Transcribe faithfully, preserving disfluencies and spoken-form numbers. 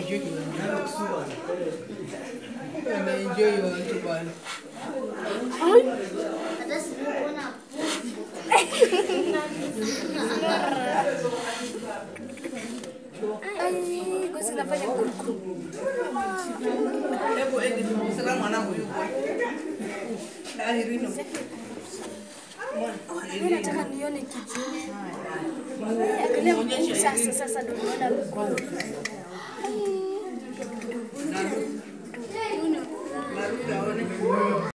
enjoy kiwango. Enjoy watu bwana. Hata sikuona. Ai, gosi nafanya kuku. Hebu ende sasa mwanangu yuko. Ahirino. Mimi nataka nione kitu. Angalia sasa sasa ndio naona mkono.